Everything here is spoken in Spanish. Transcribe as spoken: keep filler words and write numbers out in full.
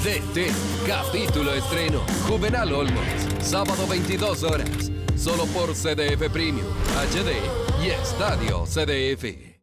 D T, capítulo estreno, Juvenal Olmos, sábado veintidós horas, solo por C D F Premium, H D y Estadio C D F.